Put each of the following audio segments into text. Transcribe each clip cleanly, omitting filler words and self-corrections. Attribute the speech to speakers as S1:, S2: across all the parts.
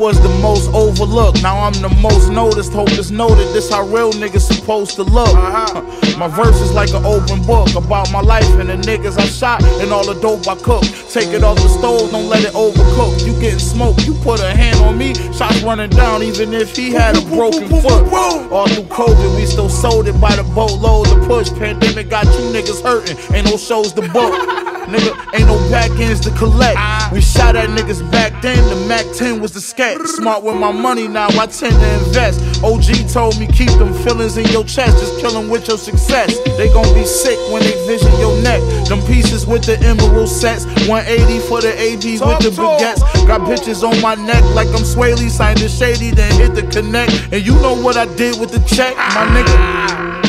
S1: was the most overlooked, now I'm the most noticed. Hope it's noted, this how real niggas supposed to look. My verse is like an open book about my life and the niggas I shot and all the dope I cook. Take it off the stove, don't let it overcook. You getting smoked, you put a hand on me, shots running down even if he had a broken foot. All through COVID, we still sold it by the boatload to push. Pandemic got you niggas hurting, ain't no shows to book. Nigga, ain't no back ends to collect. We shot at niggas back then, the Mac 10 was the scat. Smart with my money now, I tend to invest. OG told me keep them feelings in your chest, just kill them with your success. They gon' be sick when they vision your neck. Them pieces with the emerald sets, 180 for the ABs with the baguettes. Got bitches on my neck like I'm Swaley, signed the shady, then hit the connect. And you know what I did with the check, my nigga.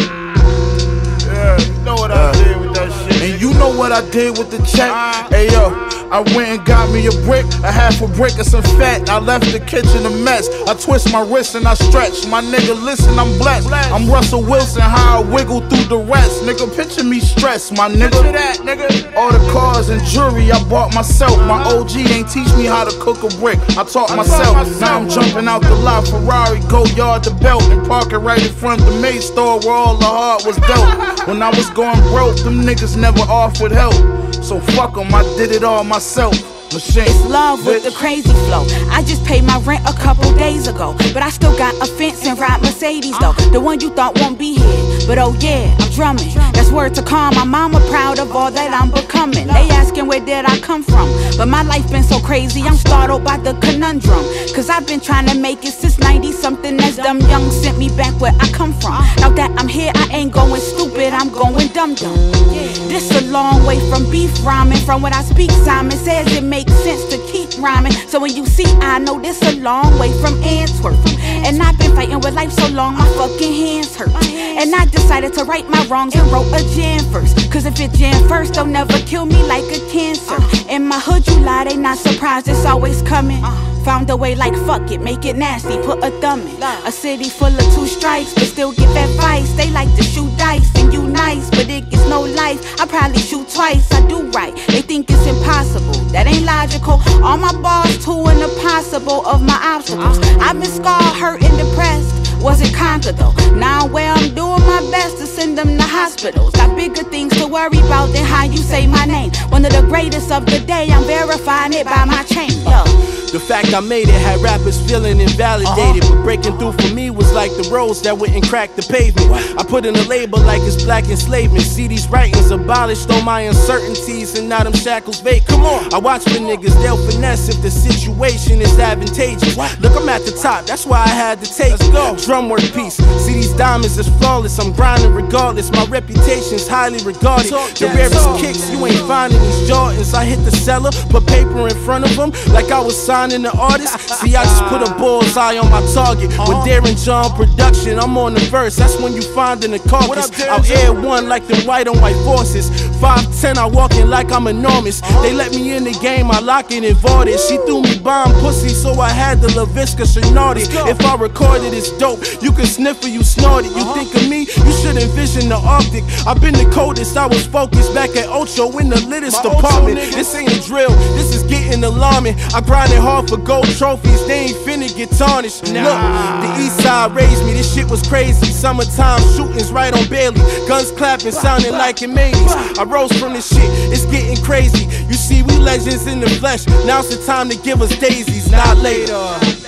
S1: Yeah, you know what I did with that shit. And you know what I did with the check. Hey yo, I went and got me a brick, a half a brick of some fat. I left the kitchen a mess. I twist my wrist and I stretch. My nigga, listen, I'm blessed. I'm Russell Wilson, how I wiggle through the rest. Nigga, picture me stressed, my nigga. All the cars and jewelry I bought myself. My OG ain't teach me how to cook a brick. I taught myself. Now I'm jumping out the lot, Ferrari, go yard to belt, and park it right in front of the May store where all the heart was dealt. When I was going broke, them niggas never offered help. So fuck them, I did it all myself. Machine.
S2: It's love with the crazy flow. I just paid my rent a couple days ago, but I still got a fence and ride Mercedes though. The one you thought won't be here, but oh yeah, I'm drumming. That's word to calm. My mama proud of all that I'm becoming. They asking where did I come from, but my life been so crazy I'm startled by the conundrum. Cause I've been trying to make it since 90 something. That's dumb young sent me back where I come from. Now that I'm here I ain't going stupid, I'm going dumb. This a long way from beef rhyming. From what I speak, Simon says it makes sense to keep rhyming. So when you see, I know this a long way from Antwerp. And I've been fighting with life so long, my fucking hands hurt. And I decided to right my wrongs and wrote a jam first. Cause if it jam first, they'll never kill me like a cancer. In my hood you lie, they not surprised, it's always coming. Found a way like fuck it, make it nasty, put a thumb in. A city full of two strikes, but still give advice. They like to shoot dice, and you nice, but it gets no life. I probably shoot twice, I do right. They think it's impossible, that ain't logical. All my bars too impossible of my obstacles. I've been scarred, hurt, and depressed. Wasn't conquered though. Now where I'm doing my best to send them to hospitals. Got bigger things to worry about than how you say my name. One of the greatest of the day, I'm verifying it by my chain. Yo.
S3: The fact I made it had rappers feeling invalidated, but breaking through for me was like the roads that wouldn't crack the pavement. I put in a label like it's black enslavement. See these writings abolished all my uncertainties, and now them shackles vacant. Come on, I watch for niggas, they'll finesse if the situation is advantageous. Look, I'm at the top, that's why I had to take it. Drum work piece, see these diamonds is flawless. I'm grinding regardless, my reputation's highly regarded. The rarest kicks, you ain't finding these Jordans. I hit the cellar, put paper in front of them like I was signing the artist. See, I just put a bullseye on my target. With Darren John production, I'm on the verse. That's when you findin' the carcass. I'll air one like them white on white forces. 5'10", I walking like I'm enormous. They let me in the game, I lock it and void it. She threw me bomb pussy, so I had the LaVisca Shinardi. If I recorded, it's dope. You can sniff it, you snort it. You think of me, you should envision the Arctic. I've been the coldest, I was focused back at Ocho in the littest department. This ain't a drill, this is getting alarming. I grinded hard for gold trophies, they ain't finna get tarnished. Look, the east side raised me, this shit was crazy. Summertime shootings right on Bailey, guns clapping, sounding like in Mays. I rose from this shit, it's getting crazy. You see, we legends in the flesh, now's the time to give us daisies, not later.